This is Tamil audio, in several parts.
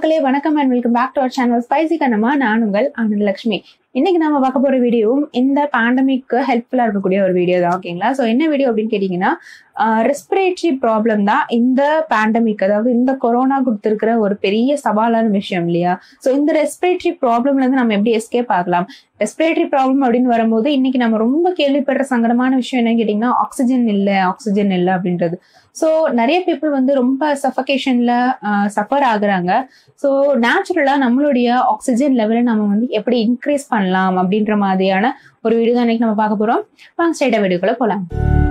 மக்களே வணக்கம் and welcome back to our channel Spicy Kannamma. நான் உங்கள் Lakshmi. இன்னைக்கு நாம பார்க்க போற வீடியோவும் இந்த பேண்டமிக் ஹெல்ப்ஃபுல்லா இருக்கக்கூடிய ஒரு வீடியோ தான். ஓகேங்களா? சோ என்ன வீடியோ அப்படின்னு கேட்டீங்கன்னா ரெஸ்பிரேட்டரி ப்ராப்ளம் தான் இந்த பேண்டமிக், அதாவது இந்த கொரோனா கொடுத்திருக்கிற ஒரு பெரிய சவாலான விஷயம் இல்லையா? சோ இந்த ரெஸ்பிரேட்டரி ப்ராப்ளம்ல இருந்து நம்ம எப்படி எஸ்கேப் ஆகலாம்? ரெஸ்பிரேட்டரி ப்ராப்ளம் அப்படின்னு வரும்போது இன்னைக்கு நம்ம ரொம்ப கேள்விப்படுற சங்கடமான விஷயம் என்னன்னு கேட்டீங்கன்னா ஆக்சிஜன் இல்லை அப்படின்றது. சோ நிறைய பீப்புள் வந்து ரொம்ப சஃபகேஷன்ல சஃபர் ஆகுறாங்க. சோ நேச்சுரலா நம்மளுடைய ஆக்சிஜன் லெவலை நம்ம வந்து எப்படி இன்க்ரீஸ் பண்ணலாம் அப்படின்ற மாதிரியான ஒரு வீடியோ தான் இன்னைக்கு நம்ம பார்க்க போறோம். வாங்க ஸ்ட்ரைட்டா வீடியோக்குள்ள போலாம்.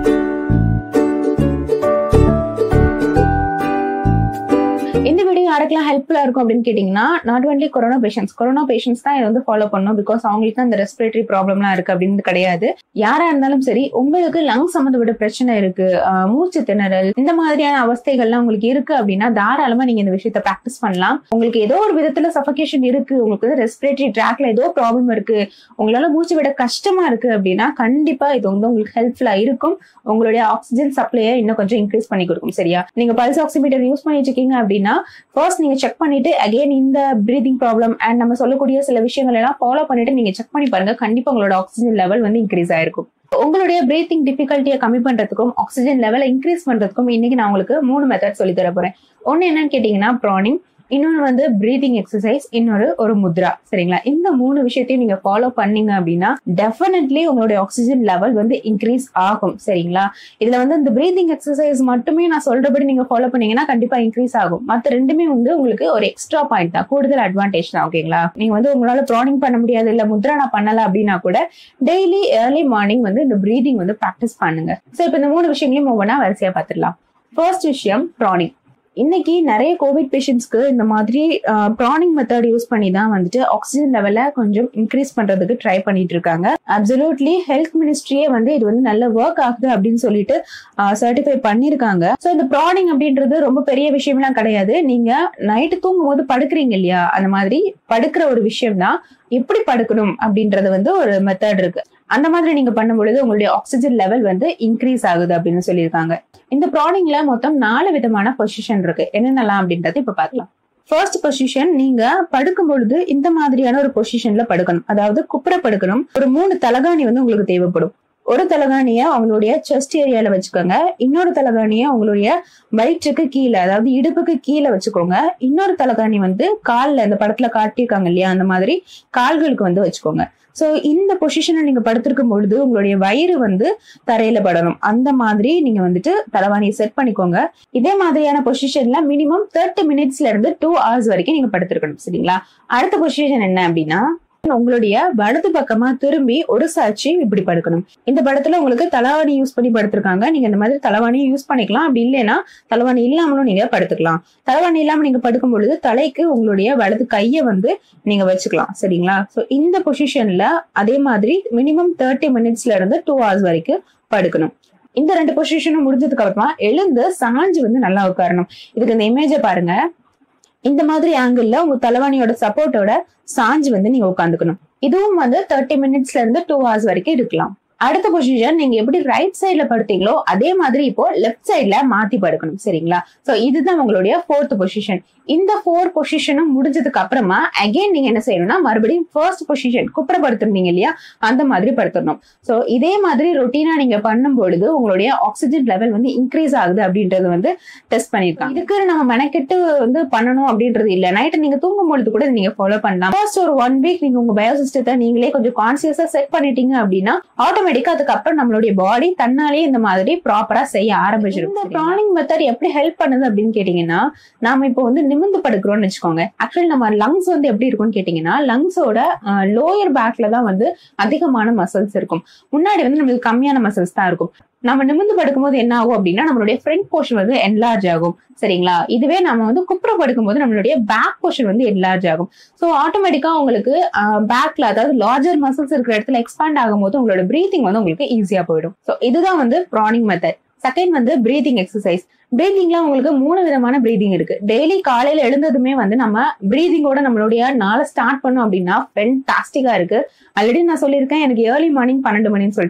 இந்த வீடியோ யாருக்கெல்லாம் ஹெல்ப்ஃபுல்லா இருக்கும் அப்படின்னு கேட்டீங்கன்னா நாட் ஒன்லி கொரோனா பேஷன்ஸ் தான் இதை வந்து ஃபாலோ பண்ணணும். பிகாஸ் அவங்களுக்கு தான் இந்த ரெஸ்பிரேட்டரி ப்ராப்ளம்லாம் இருக்கு அப்படின்னு கிடையாது. யாரா இருந்தாலும் சரி, உங்களுக்கு லங் சம்பந்தப்பட்ட பிரச்சனை இருக்கு, மூச்சு திணறல், இந்த மாதிரியான அவஸ்தைகள்லாம் உங்களுக்கு இருக்கு அப்படின்னா தாராளமா நீங்க இந்த விஷயத்த பிராக்டிஸ் பண்ணலாம். உங்களுக்கு ஏதோ ஒரு விதத்துல சஃபகேஷன் இருக்கு, உங்களுக்கு ரெஸ்பிரேட்டரி ட்ராக்ல ஏதோ ப்ராப்ளம் இருக்கு, உங்களால மூச்சு விட கஷ்டமா இருக்கு அப்படின்னா கண்டிப்பா இது வந்து உங்களுக்கு ஹெல்ப்ஃபுல்லா இருக்கும். உங்களுடைய ஆக்சிஜன் சப்ளையை இன்னும் கொஞ்சம் இன்க்ரீஸ் பண்ணி கொடுக்கும். சரியா? நீங்க பல்ஸ் ஆக்சிமீட்டர் யூஸ் பண்ணிட்டு இருக்கீங்க அப்படின்னா ஃபர்ஸ்ட் நீங்க செக் பண்ணிட்டு அகைன் இந்த பிரீதிங் ப்ராப்ளம் அண்ட் நம்ம சொல்லக்கூடிய சில விஷயங்கள் எல்லாம் ஃபாலோ பண்ணிட்டு நீங்க செக் பண்ணி பாருங்க. கண்டிப்பா உங்களோட ஆக்சிஜன் லெவல் வந்து இன்க்ரீஸ் ஆயிருக்கும். உங்களுடைய பிரீத்திங் டிஃபிகல்ட்டியை கம்மி பண்றதுக்கும் ஆக்சிஜன் லெவலை இன்க்ரீஸ் பண்றதுக்கும் இன்னைக்கு நான் உங்களுக்கு 3 மெத்தட் சொல்லி தர போறேன். ஒன்னு என்னன்னு கேட்டீங்கன்னா ப்ரானிங், இன்னொன்னு வந்து பிரீதிங் எக்ஸசைஸ், இன்னொரு ஒரு முத்ரா. சரிங்களா? இந்த 3 விஷயத்தையும் நீங்க ஃபாலோ பண்ணீங்க அப்படின்னா டெஃபினெட்லி உங்களுடைய ஆக்சிஜன் லெவல் வந்து இன்க்ரீஸ் ஆகும். சரிங்களா? இதுல வந்து இந்த பிரீதிங் எக்ஸசைஸ் மட்டுமே நான் சொல்றபடி நீங்க ஃபாலோ பண்ணீங்கன்னா கண்டிப்பா இன்க்ரீஸ் ஆகும். மத்த ரெண்டுமே வந்து உங்களுக்கு ஒரு எக்ஸ்ட்ரா பாயிண்ட் தான், கூடுதல் அட்வான்டேஜ் தான். ஓகேங்களா? நீங்க வந்து உங்களால ப்ரானிங் பண்ண முடியாது, இல்ல முத்ரா நான் பண்ணல அப்படின்னா கூட டெய்லி ஏர்லி மார்னிங் வந்து இந்த பிரீதிங் வந்து பிராக்டிஸ் பண்ணுங்க. சோ இப்ப இந்த 3 விஷயங்களையும் ஒவ்வொன்றா வரிசையா பார்த்துடலாம். ஃபர்ஸ்ட் விஷயம் ப்ரானிங். இன்னைக்கு நிறைய கோவிட் பேஷண்ட்ஸ்க்கு இந்த மாதிரி ப்ரானிங் மெத்தட் யூஸ் பண்ணி தான் வந்துட்டு ஆக்சிஜன் லெவலை கொஞ்சம் இன்க்ரீஸ் பண்றதுக்கு ட்ரை பண்ணிட்டு இருக்காங்க. அப்சல்யூட்லி ஹெல்த் மினிஸ்ட்ரியே வந்து இது வந்து நல்ல ஒர்க் ஆகுது அப்படின்னு சொல்லிட்டு சர்டிஃபை பண்ணிருக்காங்க. ஸோ இந்த ப்ரானிங் அப்படின்றது ரொம்ப பெரிய விஷயம்லாம் கிடையாது. நீங்க நைட்டு தூங்கும் போது படுக்கிறீங்க இல்லையா, அந்த மாதிரி படுக்கிற ஒரு விஷயம் தான். எப்படி படுக்கணும் அப்படின்றது வந்து ஒரு மெத்தட் இருக்கு. அந்த மாதிரி நீங்க பண்ணும் பொழுது உங்களுடைய ஆக்சிஜன் லெவல் வந்து இன்க்ரீஸ் ஆகுது அப்படின்னு சொல்லியிருக்காங்க. இந்த ப்ரானிங்ல மொத்தம் 4 விதமான பொசிஷன் இருக்கு. என்னென்னலாம் அப்படின்றது இப்ப பார்க்கலாம். ஃபர்ஸ்ட் பொசிஷன், நீங்க படுக்கும் பொழுது இந்த மாதிரியான ஒரு பொசிஷன்ல படுக்கணும். அதாவது குப்புற படுக்கணும். ஒரு 3 தலகாணி வந்து உங்களுக்கு தேவைப்படும். ஒரு தலகாணிய உங்களுடைய செஸ்ட் ஏரியால வச்சுக்கோங்க, இன்னொரு தலகாணிய உங்களுடைய வயிற்றுக்கு கீழே, அதாவது இடுப்புக்கு கீழே வச்சுக்கோங்க. இன்னொரு தலகாணி வந்து கால்ல, இந்த படத்துல காட்டியிருக்காங்க இல்லையா, அந்த மாதிரி கால்களுக்கு வந்து வச்சுக்கோங்க. சோ இந்த பொசிஷனை நீங்க படுத்திருக்கும் பொழுது உங்களுடைய வயிறு வந்து தரையில படணும். அந்த மாதிரி நீங்க வந்துட்டு தலவாணியை செட் பண்ணிக்கோங்க. இதே மாதிரியான பொசிஷன்ல மினிமம் 30 மினிட்ஸ்ல இருந்து 2 hours வரைக்கும் நீங்க படுத்திருக்கணும். சரிங்களா? அடுத்த பொசிஷன் என்ன அப்படின்னா, உங்களுடைய வலது பக்கமா திரும்பி ஒரு சாட்சி இப்படி படுக்கணும். இந்த படத்துல உங்களுக்கு தலவாணி யூஸ் பண்ணி படுத்திருக்காங்க. நீங்க இந்த மாதிரி தலவாணியை யூஸ் பண்ணிக்கலாம். அப்படி இல்லைன்னா தலவாணி இல்லாமலும் நீங்க படுத்துக்கலாம். தலவாணி இல்லாம நீங்க படுக்கும் பொழுது தலைக்கு உங்களுடைய வலது கையை வந்து நீங்க வச்சுக்கலாம். சரிங்களா? சோ இந்த பொசிஷன்ல அதே மாதிரி மினிமம் 30 மினிட்ஸ்ல இருந்து 2 hours வரைக்கும் படுக்கணும். இந்த 2 பொசிஷனும் முடிஞ்சதுக்கு அப்புறமா எழுந்து சாஞ்சு வந்து நல்லா உட்காரணும். இதுக்கு இந்த இமேஜை பாருங்க. இந்த மாதிரி ஆங்கிள் உங்க தலைவாணியோட சப்போர்ட்டோட சாஞ்சு வந்து நீங்க உட்காந்துக்கணும். இதுவும் வந்து 30 மினிட்ஸ்ல இருந்து 2 hours வரைக்கும் இருக்கலாம். அடுத்த பொசிஷன், நீங்க எப்படி ரைட் சைட்ல படுத்தீங்களோ அதே மாதிரி இப்போ லெஃப்ட் சைட்ல மாத்தி படுக்கணும். சரிங்களா? சோ இதுதான் உங்களுடைய 4th பொசிஷன். இந்த 4 பொசிஷனும் முடிஞ்சதுக்கு அப்புறமா அகைன் நீங்க என்ன செய்யணும்னா மறுபடியும் ஃபர்ஸ்ட் பொசிஷன் குப்புற படுத்திருந்தீங்க இல்லையா, அந்த மாதிரி படுத்திடணும். சோ இதே மாதிரி ரொட்டீனா நீங்க பண்ணும் பொழுது உங்களுடைய ஆக்சிஜன் லெவல் வந்து இன்க்ரீஸ் ஆகுது அப்படின்றது வந்து டெஸ்ட் பண்ணிருக்காங்க. இதுக்கு நம்ம மெனக்கெட்டு வந்து பண்ணணும் அப்படின்றது இல்ல. நைட்டு நீங்க தூங்கும் பொழுது கூட நீங்க ஃபாலோ பண்ணலாம். ஃபர்ஸ்ட் ஒரு 1 week நீங்க உங்க பயோசிஸ்டத்தை நீங்களே கொஞ்சம் கான்சியஸா செட் பண்ணிட்டீங்க அப்படின்னா ஆட்டோமேட்டிக்கா அதுக்கப்புறம் நம்மளுடைய பாடி தன்னாலே இந்த மாதிரி ப்ராப்பரா செய்ய ஆரம்பிச்சிடும். இந்த ப்ரானிங் மெத்தட் எப்படி ஹெல்ப் பண்ணுது அப்படின்னு கேட்டீங்கன்னா, நாம இப்போ வந்து நிமிர்ந்து படுக்கிறோம்னு வச்சுக்கோங்க. ஆக்சுவலி நம்ம லங்ஸ் வந்து எப்படி இருக்கும்னு கேட்டீங்கன்னா, லங்ஸோட லோயர் பேக்ல தான் வந்து அதிகமான மசில்ஸ் இருக்கும். முன்னாடி வந்து நம்மளுக்கு கம்மியான மசில்ஸ் தான் இருக்கும். நம்ம நிமிர்ந்து படுக்கும்போது என்ன ஆகும் அப்படின்னா நம்மளுடைய ஃப்ரண்ட் போர்ஷன் வந்து என்லார்ஜ் ஆகும். சரிங்களா? இதுவே நம்ம வந்து குப்புற படுக்கும்போது நம்மளுடைய பேக் போர்ஷன் வந்து என்லார்ஜ் ஆகும். சோ ஆட்டோமேட்டிக்கா உங்களுக்கு பேக்ல, அதாவது லார்ஜர் மசில்ஸ் இருக்கிற இடத்துல எக்ஸ்பேண்ட் ஆகும்போது உங்களோட பிரீத்திங் வந்து உங்களுக்கு ஈஸியா போயிடும். சோ இதுதான் வந்து ப்ரானிங் மெத்தட். செகண்ட் வந்து பிரீதிங் எக்ஸசைஸ். பிரீதிங்ல உங்களுக்கு 3 விதமான பிரீதிங் இருக்கு. டெய்லி காலையில எழுந்ததுமே வந்து நம்ம பிரீதிங்கோட நம்மளுடைய நாளை ஸ்டார்ட் பண்ணோம் அப்படின்னா ஃபென்டாஸ்டிக்கா இருக்கு. ஆல்ரெடி நான் சொல்லியிருக்கேன் எனக்கு ஏர்லி மார்னிங் 12 மணின்னு சொல்லிட்டு.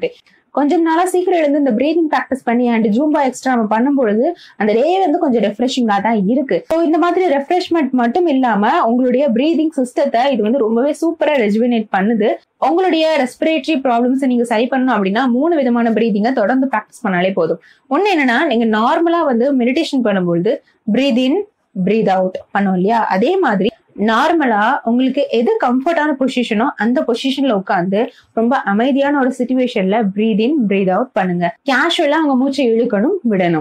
கொஞ்சம் நாளா சீக்கிரம் எழுந்து இந்த பிரீதிங் ப்ராக்டிஸ் பண்ணி அண்ட் ஜூம்பா எக்ஸ்ட்ரா நம்ம பண்ணும்பொழுது அந்த டே வந்து கொஞ்சம் ரெஃப்ரெஷிங்கா தான் இருக்கு. ஸோ இந்த மாதிரி ரெஃப்ரெஷ்மெண்ட் மட்டும் இல்லாம உங்களுடைய பிரீதிங் சிஸ்டத்தை இது வந்து ரொம்பவே சூப்பரா ரெஜுவினேட் பண்ணுது. உங்களுடைய ரெஸ்பிரேட்டரி ப்ராப்ளம்ஸ் நீங்க சரி பண்ணணும் அப்படின்னா 3 விதமான பிரீதிங்கை தொடர்ந்து ப்ராக்டிஸ் பண்ணாலே போதும். ஒண்ணு என்னன்னா, நீங்க நார்மலா வந்து மெடிடேஷன் பண்ணும்போது பிரீத் இன் பிரீத் அவுட் பண்ணோம் இல்லையா, அதே மாதிரி நார்மலா உங்களுக்கு எது கம்ஃபர்டான பொசிஷனோ அந்த பொசிஷன்ல உட்காந்து ரொம்ப அமைதியான ஒரு சிச்சுவேஷன்ல பிரீத் இன் பிரீத் அவுட் பண்ணுங்க. கேஷுவலா உங்க மூச்சை இழுக்கணும்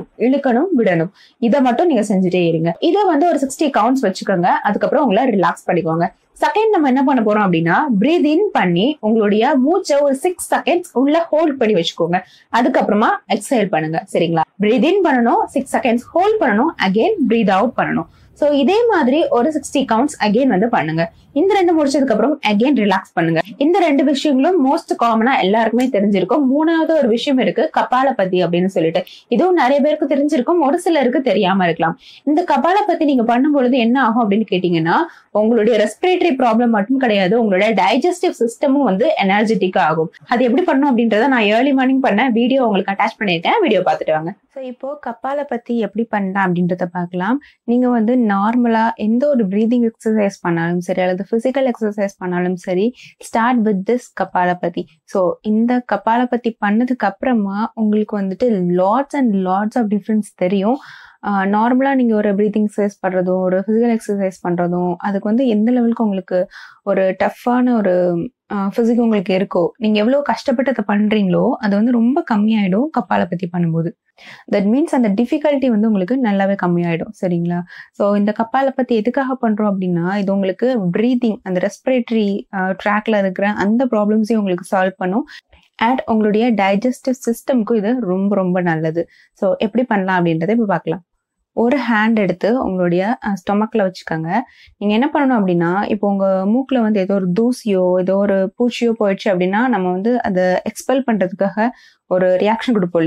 விடணும். இதை மட்டும் நீங்க செஞ்சுட்டே இருங்க. இதை வந்து ஒரு 60 கவுண்ட்ஸ் வச்சுக்கோங்க. அதுக்கப்புறம் உங்களை ரிலாக்ஸ் பண்ணிக்கோங்க. செகண்ட் நம்ம என்ன பண்ண போறோம் அப்படின்னா, பிரீத் இன் பண்ணி உங்களுடைய மூச்சை ஒரு 6 செகண்ட்ஸ் உள்ள ஹோல்ட் பண்ணி வச்சுக்கோங்க. அதுக்கப்புறமா எக்ஸேல் பண்ணுங்க. சரிங்களா? பிரீத் இன் பண்ணணும், 6 செகண்ட்ஸ் ஹோல்ட் பண்ணணும், அகைன் பிரீத் அவுட் பண்ணணும். சோ இதே மாதிரி ஒரு 60 கவுண்ட்ஸ் அகைன் வந்து பண்ணுங்க. இந்த 2 முடிச்சதுக்கு அப்புறம் அகைன் ரிலாக்ஸ் பண்ணுங்க. இந்த 2 விஷயங்களும் மோஸ்ட் காமனா எல்லாருக்குமே தெரிஞ்சிருக்கும். 3வது ஒரு விஷயம் இருக்கு, கபாலபதி அப்படின்னு சொல்லிட்டு. இதுவும் நிறைய பேருக்கு தெரிஞ்சிருக்கும், ஒரு சிலருக்கு தெரியாம இருக்கலாம். இந்த கபாலபதி நீங்க பண்ணும்பொழுது என்ன ஆகும் அப்படின்னு கேட்டீங்கன்னா, உங்களுடைய ரெஸ்பிரேட்டரி ப்ராப்ளம் மட்டும் கிடையாது, உங்களோட டைஜஸ்டிவ் சிஸ்டமும் வந்து எனர்ஜெட்டிக்கா ஆகும். அது எப்படி பண்ணணும் அப்படின்றத நான் ஏர்லி மார்னிங் பண்ண வீடியோ உங்களுக்கு அட்டாச் பண்ணிருக்கேன், வீடியோ பார்த்துட்டு வாங்க. ஸோ இப்போ கபாலபதி எப்படி பண்ணலாம் அப்படின்றத பார்க்கலாம். நீங்க வந்து நார்மலா எந்த ஒரு பிரீதிங் எக்ஸசைஸ் பண்ணாலும் சரி அல்லது பிசிக்கல் எக்ஸசைஸ் பண்ணாலும் சரி, start with this kapalbhati. So இந்த கபாலபதி பண்ணதுக்கு அப்புறமா உங்களுக்கு வந்துட்டு lots and lots of difference தெரியும். நார்மலா நீங்க ஒரு பிரீதிங் எக்ஸசைஸ் பண்றதும் ஒரு பிசிக்கல் எக்ஸசைஸ் பண்றதும் அதுக்கு வந்து எந்த லெவலுக்கு உங்களுக்கு ஒரு டஃப்பான ஒரு பிசிக் உங்களுக்கு இருக்கோ, நீங்க எவ்வளவு கஷ்டப்பட்டு அதை பண்றீங்களோ அது வந்து ரொம்ப கம்மியாயிடும் கபாலபதி பண்ணும்போது. தட் மீன்ஸ் அந்த டிஃபிகல்ட்டி வந்து உங்களுக்கு நல்லாவே கம்மியாயிடும். சரிங்களா? ஸோ இந்த கபாலபதி எதுக்காக பண்றோம் அப்படின்னா, இது உங்களுக்கு பிரீதிங் அந்த ரெஸ்பிரேட்டரி ட்ராக்ல இருக்கிற அந்த ப்ராப்ளம்ஸையும் உங்களுக்கு சால்வ் பண்ணும். அண்ட் உங்களுடைய டைஜஸ்டிவ் சிஸ்டம்க்கும் இது ரொம்ப ரொம்ப நல்லது. ஸோ எப்படி பண்ணலாம் அப்படின்றத இப்போ பார்க்கலாம். ஒரு ஹேண்ட் எடுத்து உங்களுடைய ஸ்டொமக்ல வச்சுக்கோங்க. நீங்க என்ன பண்ணணும் அப்படின்னா, இப்போ உங்க மூக்குல வந்து ஏதோ ஒரு தூசியோ ஏதோ ஒரு பூச்சியோ போயிடுச்சு அப்படின்னா நம்ம வந்து அதை எக்ஸ்பெல் பண்றதுக்காக ஒரு ரியாக்ஷன் கொடுப்போம்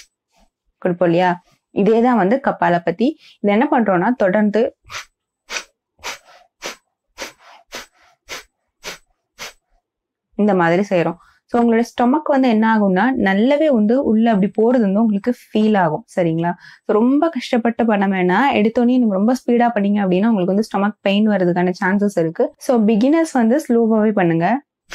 இல்லையா, இதேதான் வந்து கபாலபதி. இது என்ன பண்றோம்னா, தொடர்ந்து இந்த மாதிரி செய்யறோம். ஸோ உங்களோட ஸ்டொமக் வந்து என்ன ஆகும்னா நல்லாவே வந்து உள்ள அப்படி போறது வந்து உங்களுக்கு ஃபீல் ஆகும். சரிங்களா? ஸோ ரொம்ப கஷ்டப்பட்டு பண்ண வேணாம். எடுத்தோடனே நீங்க ரொம்ப ஸ்பீடா பண்ணீங்க அப்படின்னா உங்களுக்கு வந்து ஸ்டொமக் பெயின் வர்றதுக்கான சான்சஸ் இருக்கு. ஸோ பிகினர்ஸ் வந்து ஸ்லோவாவே பண்ணுங்க.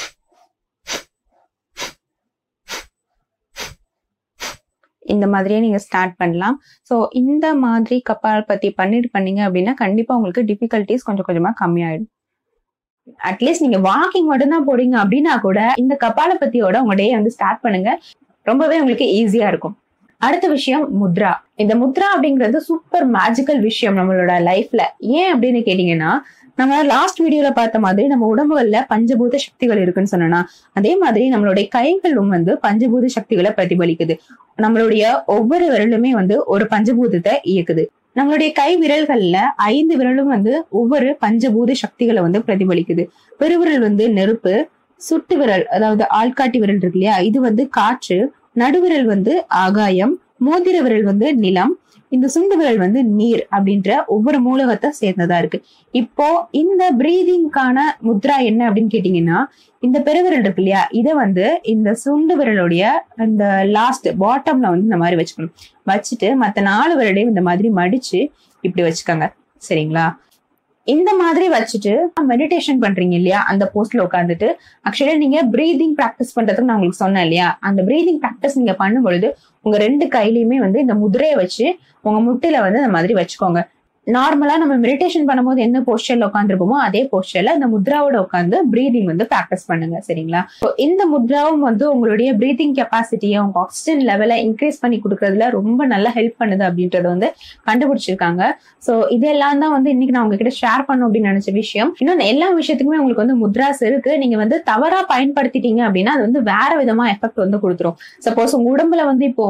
இந்த மாதிரியே நீங்க ஸ்டார்ட் பண்ணலாம். ஸோ இந்த மாதிரி கபாலபதி பண்ணீங்க அப்படின்னா கண்டிப்பா உங்களுக்கு டிஃபிகல்டிஸ் கொஞ்சம் கொஞ்சமா கம்மியாயிடும். அட்லீஸ்ட் நீங்க வாக்கிங் மட்டும் தான் போறீங்க அப்படின்னா கூட இந்த கபாலபதியோட உங்க டே வந்து ஸ்டார்ட் பண்ணுங்க. ரொம்பவே உங்களுக்கு ஈஸியா இருக்கும். அடுத்த விஷயம் முத்ரா. இந்த முத்ரா அப்படிங்கிறது சூப்பர் மேஜிக்கல் விஷயம் நம்மளோட லைஃப்ல. ஏன் அப்படின்னு கேட்டீங்கன்னா, நம்ம லாஸ்ட் வீடியோல பார்த்த மாதிரி நம்ம உடம்புகள்ல பஞ்சபூத சக்திகள் இருக்குன்னு சொன்னா, அதே மாதிரி நம்மளுடைய கைகளும் வந்து பஞ்சபூத சக்திகளை பிரதிபலிக்குது. நம்மளுடைய ஒவ்வொரு விரலுமே வந்து ஒரு பஞ்சபூதத்தை இயக்குது. நம்மளுடைய கை விரல்கள்ல 5 விரலும் வந்து ஒவ்வொரு பஞ்சபூத சக்திகளை வந்து பிரதிபலிக்குது. பெருவிரல் வந்து நெருப்பு, சுட்டு விரல் அதாவது ஆள்காட்டி விரல் இருக்கு இல்லையா, இது வந்து காற்று, நடுவிரல் வந்து ஆகாயம், மோதிர விரல் வந்து நிலம், இந்த சுண்டு விரல் வந்து நீர் அப்படின்ற ஒவ்வொரு மூலகத்தை சேர்ந்ததா இருக்கு. இப்போ இந்த பிரீதிங்கான முத்ரா என்ன அப்படின்னு கேட்டீங்கன்னா, இந்த பெருவிரல் இருக்கு இல்லையா, இதை வந்து இந்த சுண்டு விரலுடைய இந்த லாஸ்ட் பாட்டம்ல வந்து இந்த மாதிரி வச்சுக்கணும். வச்சுட்டு மத்த 4 விரலையும் இந்த மாதிரி மடிச்சு இப்படி வச்சுக்கோங்க. சரிங்களா? இந்த மாதிரி வச்சுட்டு மெடிடேஷன் பண்றீங்க இல்லையா, அந்த போஸ்ட்ல உட்காந்துட்டு ஆக்சுவலா நீங்க பிரீதிங் பிராக்டிஸ் பண்றதுக்கு நான் உங்களுக்கு சொன்னேன் இல்லையா, அந்த பிரீதிங் பிராக்டிஸ் நீங்க பண்ணும் பொழுது உங்க 2 கையிலயுமே வந்து இந்த முதிரையை வச்சு உங்க முட்டில வந்து இந்த மாதிரி வச்சுக்கோங்க. நார்மலா நம்ம மெடிடேஷன் பண்ணும்போது என்ன போஸ்டர்ல உட்காந்துருப்போமோ அதே போஸ்டர்ல இந்த முத்ராவோட உட்காந்து பிரீதிங் வந்து பிராக்டிஸ் பண்ணுங்க. சரிங்களா? இந்த முத்ராவும் வந்து உங்களுடைய பிரீதிங் கெப்பாசிட்டியை உங்க ஆக்சிஜன் லெவலை இன்க்ரீஸ் பண்ணி கொடுக்கறதுல ரொம்ப நல்லா ஹெல்ப் பண்ணுது அப்படின்றத வந்து கண்டுபிடிச்சிருக்காங்க. சோ இதெல்லாம் தான் வந்து இன்னைக்கு நான் உங்ககிட்ட ஷேர் பண்ணும் அப்படின்னு நினைச்ச விஷயம். இன்னொன்னு, எல்லா விஷயத்துக்குமே உங்களுக்கு வந்து முத்ராஸ் இருக்கு. நீங்க வந்து தவறா பயன்படுத்திட்டீங்க அப்படின்னா அது வந்து வேற விதமா எஃபெக்ட் வந்து கொடுத்துரும். சப்போஸ் உங்க உடம்புல வந்து இப்போ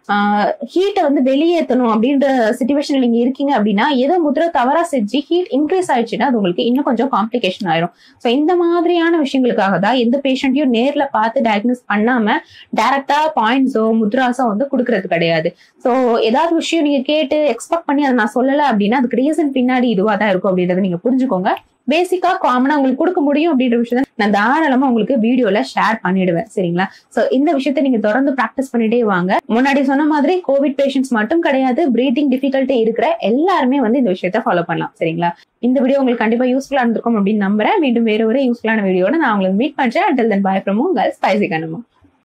ஹீட்டை வந்து வெளியேற்றணும் அப்படின்ற சிச்சுவேஷன்ல நீங்க இருக்கீங்க அப்படின்னா ஏதோ முத்ரா தவறா செஞ்சு ஹீட் இன்க்ரீஸ் ஆயிடுச்சுன்னா அது உங்களுக்கு இன்னும் கொஞ்சம் காம்ப்ளிகேஷன் ஆயிரும். சோ இந்த மாதிரியான விஷயங்களுக்காக தான் எந்த பேஷண்ட்டையும் நேர்ல பார்த்து டயக்னோஸ் பண்ணாம டைரக்டா பாயிண்ட்ஸோ முத்ராஸோ வந்து கொடுக்கறது கிடையாது. சோ ஏதாவது விஷயம் நீங்க கேட்டு எக்ஸ்பெக்ட் பண்ணி அதை நான் சொல்லல அப்படின்னா அதுக்கு ரீசன் பின்னாடி இதுவா தான் இருக்கும் அப்படின்றத நீங்க புரிஞ்சுக்கோங்க. பேசிக்கா காமனா உங்களுக்கு கொடுக்க முடியும் அப்படின்ற விஷயத்த நான் தாராளமா உங்களுக்கு வீடியோல ஷேர் பண்ணிடுவேன். சரிங்களா? சோ இந்த விஷயத்த நீங்க தொடர்ந்து பிராக்டிஸ் பண்ணிட்டே வாங்க. முன்னாடி சொன்ன மாதிரி கோவிட் பேஷண்ட்ஸ் மட்டும் கிடையாது, பிரீத்திங் டிஃபிகல்ட்டி இருக்கிற எல்லாருமே வந்து இந்த விஷயத்த ஃபாலோ பண்ணலாம். சரிங்களா? இந்த வீடியோ உங்களுக்கு கண்டிப்பா யூஸ்ஃபுல்லா இருந்திருக்கும் அப்படின்னு நம்புறேன். மீண்டும் வேற ஒரு யூஸ்ஃபுல்லான வீடியோட நான் உங்களுக்கு மீட் பண்றேன். Until then, bye from உங்கள் ஸ்பைசி கண்ணம்மா.